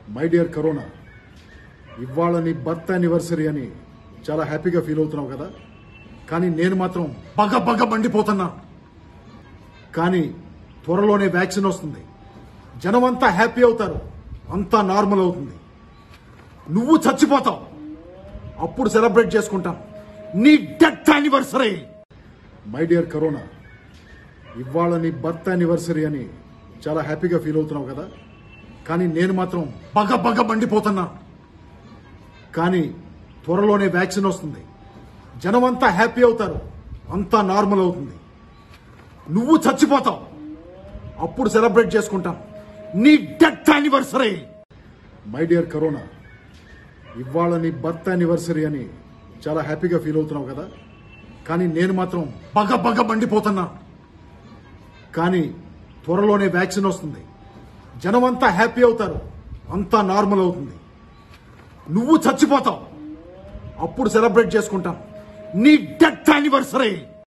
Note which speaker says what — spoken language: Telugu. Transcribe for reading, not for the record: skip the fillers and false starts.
Speaker 1: మై డియర్ కరోనా, ఇవాళ నీ బర్త్ యానివర్సరీ అని చాలా హ్యాపీగా ఫీల్ అవుతున్నావు కదా. కానీ నేను మాత్రం బగ మండిపోతున్నా. కానీ త్వరలోనే వ్యాక్సిన్ వస్తుంది, జనమంతా హ్యాపీ అవుతారు, అంతా నార్మల్ అవుతుంది. నువ్వు చచ్చిపోతావు, అప్పుడు సెలబ్రేట్ చేసుకుంటాం నీ death anniversary. My dear corona, ఇవాళ నీ బర్త్ యానివర్సరీ అని చాలా హ్యాపీగా ఫీల్ అవుతున్నావు కదా. కానీ నేను మాత్రం బగ మండిపోతున్నా. కానీ త్వరలోనే వ్యాక్సిన్ వస్తుంది, జనమంతా హ్యాపీ అవుతారు, అంతా నార్మల్ అవుతుంది. నువ్వు చచ్చిపోతావు, అప్పుడు సెలబ్రేట్ చేసుకుంటాం నీ death anniversary. My dear corona, ఇవాళ నీ బర్త్ యానివర్సరీ అని చాలా హ్యాపీగా ఫీల్ అవుతున్నావు కదా. కానీ నేను మాత్రం బగ మండిపోతున్నా. కానీ త్వరలోనే వ్యాక్సిన్ వస్తుంది, జనమంతా హ్యాపీ అవుతారు, అంతా నార్మల్ అవుతుంది. నువ్వు చచ్చిపోతావు, అప్పుడు సెలబ్రేట్ చేసుకుంటాం నీ డెత్ యానివర్సరీ.